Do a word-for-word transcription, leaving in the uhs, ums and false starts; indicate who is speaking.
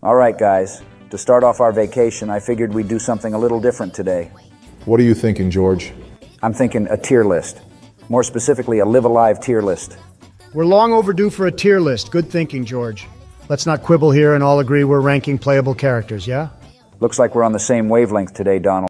Speaker 1: All right, guys. To start off our vacation, I figured we'd do something a little different today.
Speaker 2: What are you thinking, George?
Speaker 1: I'm thinking a tier list. More specifically, a Live Alive tier list.
Speaker 3: We're long overdue for a tier list. Good thinking, George. Let's not quibble here and all agree we're ranking playable characters, yeah?
Speaker 1: Looks like we're on the same wavelength today, Donald.